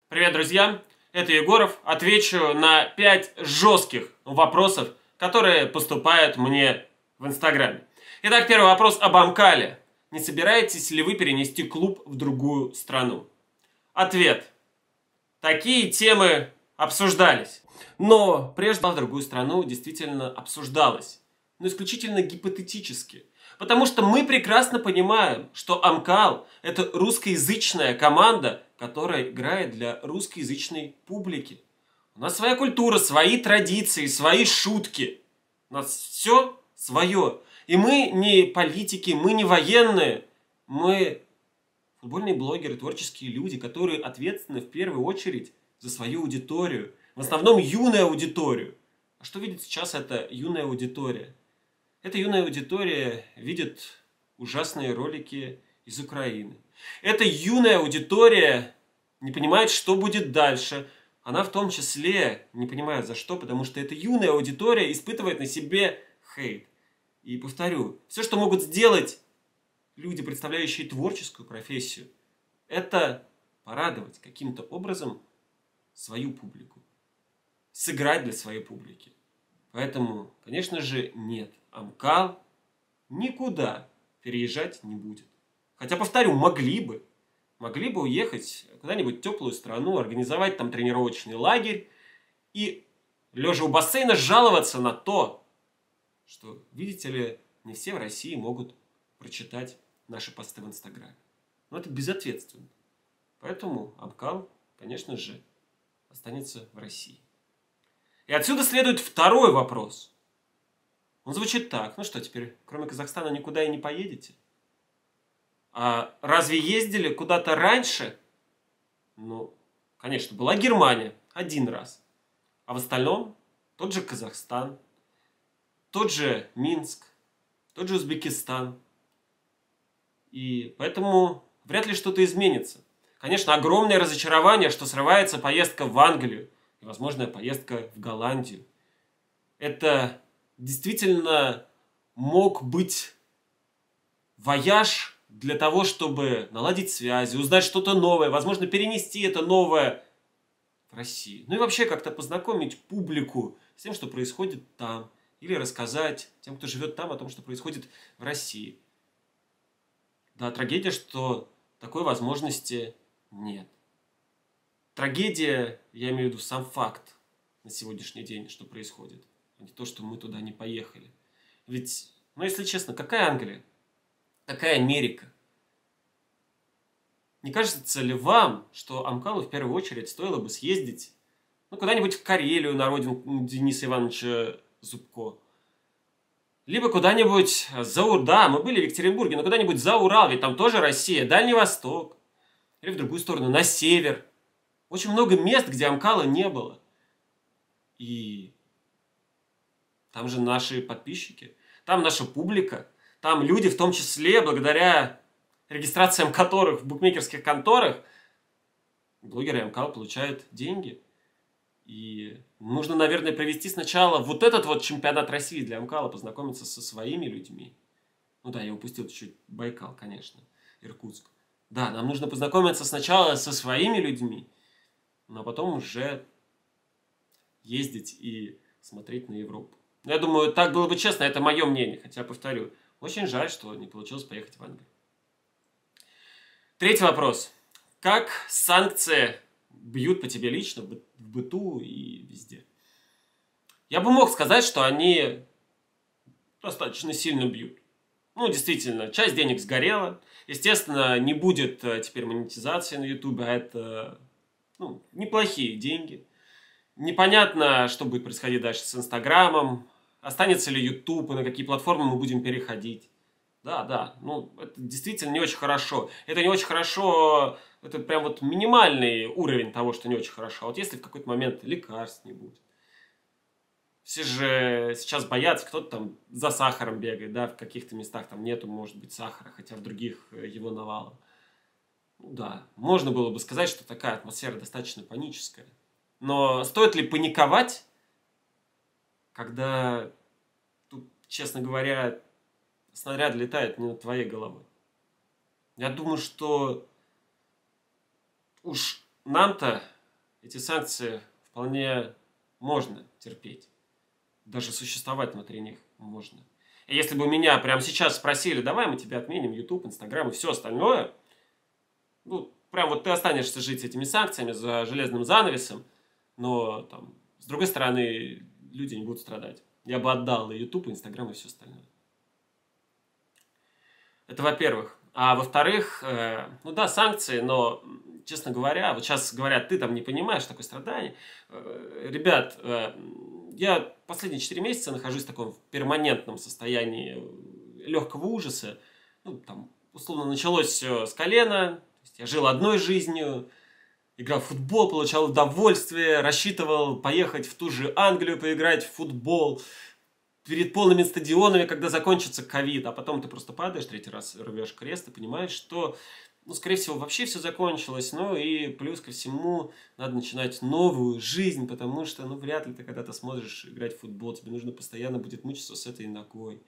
Привет, друзья! Это Егоров. Отвечу на 5 жестких вопросов, которые поступают мне в Инстаграме. Итак, первый вопрос об Амкале. Не собираетесь ли вы перенести клуб в другую страну? Ответ. Такие темы обсуждались. Но прежде в другую страну действительно обсуждалось. Но исключительно гипотетически. Потому что мы прекрасно понимаем, что Амкал – это русскоязычная команда, которая играет для русскоязычной публики. У нас своя культура, свои традиции, свои шутки. У нас все свое. И мы не политики, мы не военные. Мы футбольные блогеры, творческие люди, которые ответственны в первую очередь за свою аудиторию. В основном юную аудиторию. А что видит сейчас эта юная аудитория? Эта юная аудитория видит ужасные ролики из Украины. Эта юная аудитория не понимает, что будет дальше. Она в том числе не понимает за что, потому что эта юная аудитория испытывает на себе хейт. И повторю, все, что могут сделать люди, представляющие творческую профессию, это порадовать каким-то образом свою публику. Сыграть для своей публики. Поэтому, конечно же, нет. Амкал никуда переезжать не будет. Хотя, повторю, могли бы. Могли бы уехать куда-нибудь в теплую страну, организовать там тренировочный лагерь и, лежа у бассейна, жаловаться на то, что, видите ли, не все в России могут прочитать наши посты в Инстаграме. Но это безответственно. Поэтому Амкал, конечно же, останется в России. И отсюда следует второй вопрос. Он звучит так. Ну что, теперь кроме Казахстана никуда и не поедете? А разве ездили куда-то раньше? Ну, конечно, была Германия один раз. А в остальном тот же Казахстан, тот же Минск, тот же Узбекистан. И поэтому вряд ли что-то изменится. Конечно, огромное разочарование, что срывается поездка в Англию и возможная поездка в Голландию. Это действительно мог быть вояж для того, чтобы наладить связи, узнать что-то новое, возможно, перенести это новое в Россию. Ну и вообще как-то познакомить публику с тем, что происходит там. Или рассказать тем, кто живет там, о том, что происходит в России. Да, трагедия, что такой возможности нет. Трагедия, я имею в виду сам факт на сегодняшний день, что происходит. А не то, что мы туда не поехали. Ведь, ну если честно, какая Англия? Какая Америка? Не кажется ли вам, что Амкалу в первую очередь стоило бы съездить куда-нибудь в Карелию на родину Дениса Ивановича Зубко? Либо куда-нибудь за Урал. Да, мы были в Екатеринбурге, но куда-нибудь за Урал, ведь там тоже Россия, Дальний Восток. Или в другую сторону, на север. Очень много мест, где Амкала не было. И там же наши подписчики, там наша публика, там люди, в том числе, благодаря регистрациям которых в букмекерских конторах, блогеры Амкала получают деньги. И нужно, наверное, провести сначала вот этот вот чемпионат России для Амкала, познакомиться со своими людьми. Ну да, я упустил чуть-чуть Байкал, конечно, Иркутск. Да, нам нужно познакомиться сначала со своими людьми, но потом уже ездить и смотреть на Европу. Я думаю, так было бы честно, это мое мнение. Хотя, повторю, очень жаль, что не получилось поехать в Англию. Третий вопрос. Как санкции бьют по тебе лично в быту и везде? Я бы мог сказать, что они достаточно сильно бьют. Ну, действительно, часть денег сгорела. Естественно, не будет теперь монетизации на YouTube, а это неплохие деньги. Непонятно, что будет происходить дальше с Инстаграмом. Останется ли YouTube и на какие платформы мы будем переходить. Да, это действительно не очень хорошо. Это не очень хорошо, это прям вот минимальный уровень того, что не очень хорошо. А вот если в какой-то момент лекарств не будет. Все же сейчас боятся, кто-то там за сахаром бегает, да, в каких-то местах там нету, может быть, сахара, хотя в других его навалом. Ну да, можно было бы сказать, что такая атмосфера достаточно паническая. Но стоит ли паниковать, когда тут, честно говоря, снаряд летает не над твоей головой? Я думаю, что уж нам-то эти санкции вполне можно терпеть. Даже существовать внутри них можно. И если бы меня прямо сейчас спросили, давай мы тебе отменим YouTube, Instagram и все остальное, ну, прям вот ты останешься жить с этими санкциями за железным занавесом, но там, с другой стороны, люди не будут страдать. Я бы отдал и YouTube, и Instagram, и все остальное. Это во-первых. А во-вторых, ну да, санкции, но, честно говоря, вот сейчас говорят, ты там не понимаешь такое страдание. Ребят, я последние 4 месяца нахожусь в таком перманентном состоянии легкого ужаса. Ну, там, условно, началось все с колена. Я жил одной жизнью, играл в футбол, получал удовольствие, рассчитывал поехать в ту же Англию, поиграть в футбол перед полными стадионами, когда закончится ковид, а потом ты просто падаешь, третий раз рвешь крест и понимаешь, что, ну, скорее всего, вообще все закончилось, ну, и плюс ко всему надо начинать новую жизнь, потому что, ну, вряд ли ты когда-то сможешь играть в футбол, тебе нужно постоянно будет мучиться с этой ногой.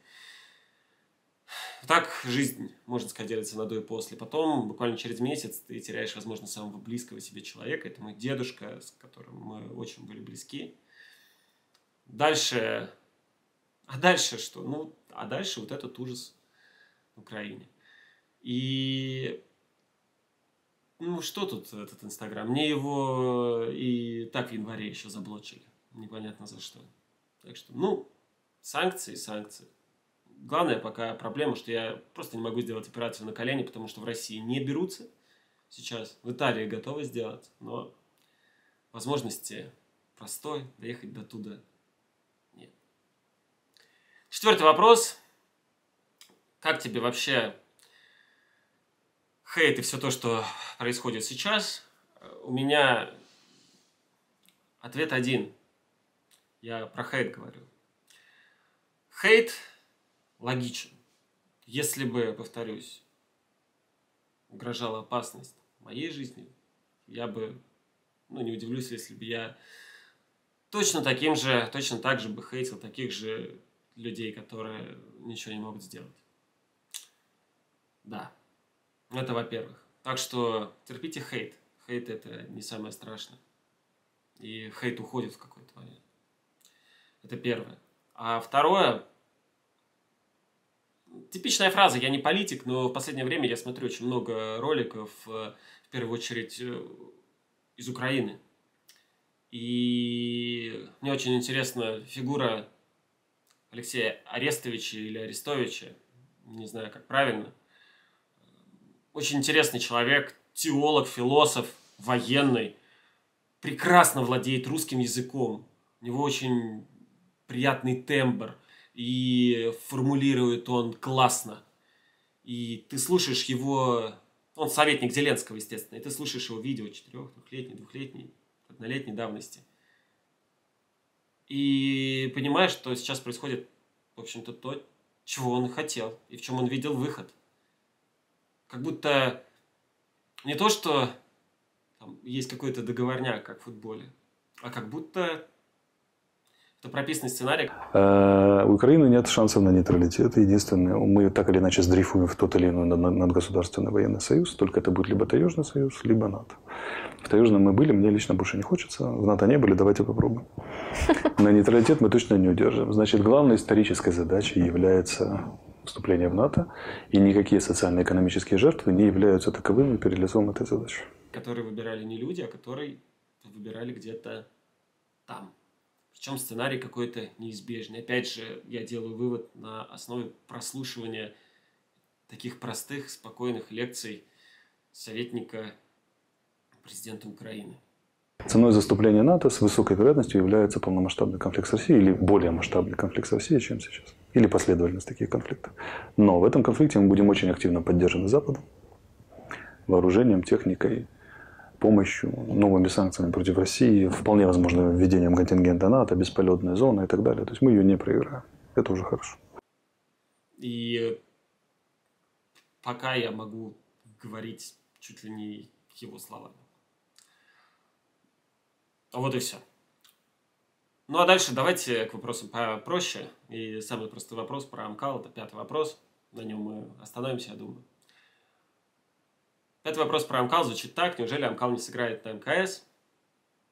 Так жизнь, можно сказать, делится на до и после. Потом, буквально через месяц, ты теряешь, возможно, самого близкого себе человека. Это мой дедушка, с которым мы очень были близки. Дальше... А дальше что? Ну, а дальше вот этот ужас в Украине. И... Ну, что тут этот Инстаграм? Мне его и так в январе еще заблочили. Непонятно за что. Так что, ну, санкции. Главная пока проблема, что я просто не могу сделать операцию на колене, потому что в России не берутся сейчас. В Италии готовы сделать, но возможности простой доехать до туда нет. Четвертый вопрос. Как тебе вообще хейт и все то, что происходит сейчас? У меня ответ один. Я про хейт говорю. Хейт логичен. Если бы, повторюсь, угрожала опасность моей жизни, я бы, ну, не удивлюсь, если бы я точно так же бы хейтил таких же людей, которые ничего не могут сделать. Да, это во-первых. Так что терпите хейт. Хейт это не самое страшное. И хейт уходит в какой-то момент. Это первое. А второе, типичная фраза, я не политик, но в последнее время я смотрю очень много роликов, в первую очередь, из Украины. И мне очень интересна фигура Алексея Арестовича или Арестовича, не знаю, как правильно. Очень интересный человек, теолог, философ, военный, прекрасно владеет русским языком. У него очень приятный тембр, и формулирует он классно. И ты слушаешь его... Он советник Зеленского, естественно. И ты слушаешь его видео 4, 2-летней, 2-летней, 1-летней давности. И понимаешь, что сейчас происходит, в общем-то, то, чего он и хотел. И в чем он видел выход. Как будто не то, что там есть какой-то договорняк, как в футболе, а как будто это прописанный сценарий. У Украины нет шансов на нейтралитет. Единственное, мы так или иначе сдрейфуем в тот или иной надгосударственный военный союз. Только это будет либо таежный союз, либо НАТО. В таежном мы были, мне лично больше не хочется. В НАТО не были, давайте попробуем. На нейтралитет мы точно не удержим. Значит, главной исторической задачей является вступление в НАТО. И никакие социально-экономические жертвы не являются таковыми перед лицом этой задачи. Которые выбирали не люди, а которые выбирали где-то там. Причем сценарий какой-то неизбежный. Опять же, я делаю вывод на основе прослушивания таких простых, спокойных лекций советника президента Украины. Ценой заступления НАТО с высокой вероятностью является полномасштабный конфликт с Россией или более масштабный конфликт с Россией, чем сейчас. Или последовательность таких конфликтов. Но в этом конфликте мы будем очень активно поддержаны Западом, вооружением, техникой, помощью, новыми санкциями против России, вполне возможно введением контингента НАТО, бесполетная зона и так далее. То есть мы ее не проиграем. Это уже хорошо. И пока я могу говорить чуть ли не его словами. Вот и все. Ну а дальше давайте к вопросам попроще. И самый простой вопрос про Амкал, это 5-й вопрос. На нем мы остановимся, я думаю. 5-й вопрос про Амкал звучит так. Неужели Амкал не сыграет на МКС?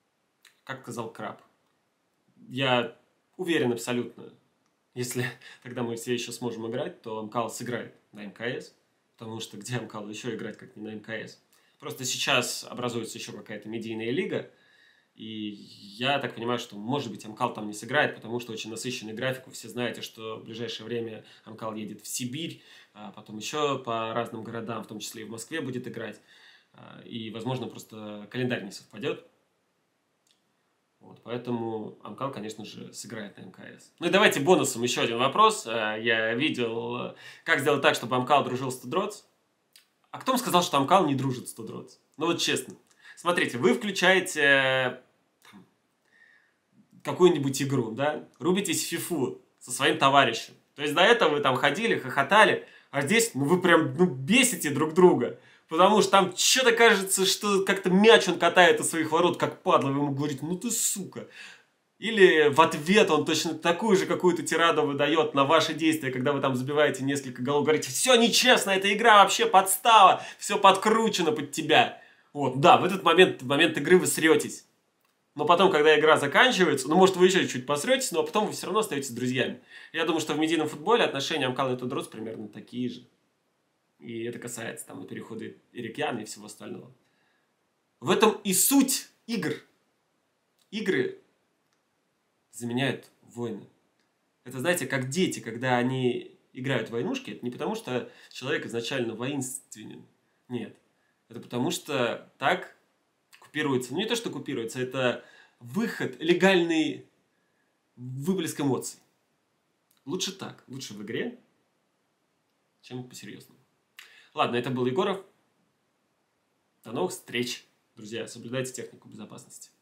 как сказал Краб. Я уверен абсолютно, если тогда мы все еще сможем играть, то Амкал сыграет на МКС, потому что где Амкалу еще играть, как не на МКС. Просто сейчас образуется еще какая-то медийная лига, и я так понимаю, что, может быть, Амкал там не сыграет, потому что очень насыщенный график. Вы все знаете, что в ближайшее время Амкал едет в Сибирь, а потом еще по разным городам, в том числе и в Москве будет играть. И, возможно, просто календарь не совпадет. Вот, поэтому Амкал, конечно же, сыграет на МКС. Ну и давайте бонусом еще один вопрос. Я видел, как сделать так, чтобы Амкал дружил с Тудроц. А кто вам сказал, что Амкал не дружит с Тудроц? Ну вот честно. Смотрите, вы включаете какую-нибудь игру, да, рубитесь в фифу со своим товарищем. То есть до этого вы там ходили, хохотали, а здесь вы прям бесите друг друга. Потому что там что-то кажется, что как-то мяч он катает из своих ворот, как падла, вы ему говорите, ну ты сука. Или в ответ он точно такую же какую-то тираду выдает на ваши действия, когда вы там забиваете несколько голов, говорите, все нечестно, эта игра вообще подстава, все подкручено под тебя. Вот, да, в этот момент игры вы сретесь. Но потом, когда игра заканчивается, ну, может, вы еще чуть посретесь, но потом вы все равно остаетесь друзьями. Я думаю, что в медийном футболе отношения Амкала и Тудроц примерно такие же. И это касается там и перехода Ирикьяна и всего остального. В этом и суть игр. Игры заменяют войны. Это, знаете, как дети, когда они играют в войнушки, это не потому, что человек изначально воинственен. Нет. Это потому, что так купируется. Ну, не то, что купируется, это выход, легальный выплеск эмоций. Лучше так. Лучше в игре, чем по-серьезному. Ладно, это был Егоров. До новых встреч, друзья. Соблюдайте технику безопасности.